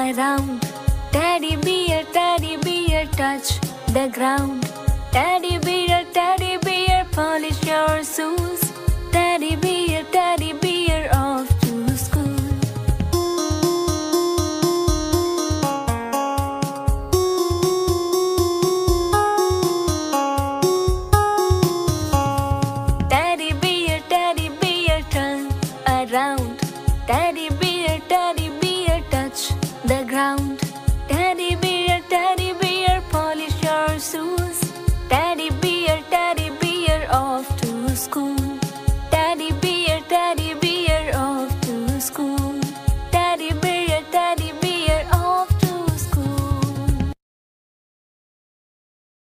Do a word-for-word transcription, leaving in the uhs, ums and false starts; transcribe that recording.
around. Teddy bear, teddy bear, touch the ground. Teddy bear, teddy bear, polish your shoes. Teddy bear, teddy bear, off to school. Teddy bear, teddy bear, turn around. Teddy bear, teddy bear, touch the ground. Teddy bear, teddy bear, polish your shoes.